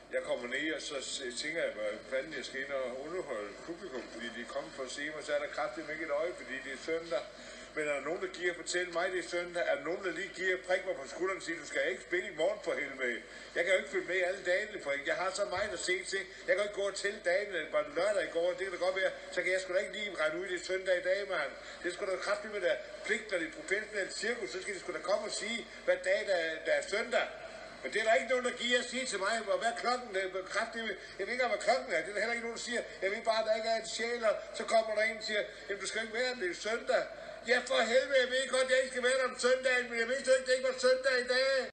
Jeg kommer ned, og så tænker jeg, hvad fanden jeg skal ind og underholde publikum, fordi de er kommet for at se mig, så er der kraftigt ikke et øje, fordi det er søndag. Men er der nogen, der giver fortælle mig, det er søndag? Er der nogen, der lige giver prik mig på skulderen og siger, du skal ikke spille i morgen for helvede? Jeg kan jo ikke følge med alle dagene, for jeg har så meget at se til. Jeg kan ikke gå til dagen, det var lørdag i går, det kan da godt være, så kan jeg sgu da ikke lige regne ud, det er søndag i dag, mand. Det er sgu da kraftigt med der pligt, når det er professionelt cirkus, så skal de sgu da komme og sige, hvad dag der er søndag. Men det er der ikke nogen, der giver at sige til mig, hvad klokken er. Jeg ved ikke, hvad klokken er. Det er der heller ikke nogen, der siger. Jeg ved bare, at der ikke er en sjæl, og så kommer der en og siger, jamen du skal ikke være, det er søndag. Ja, for helvede, jeg ved godt, at jeg ikke skal være der om søndagen, men jeg ved ikke, at det ikke var søndag i dag.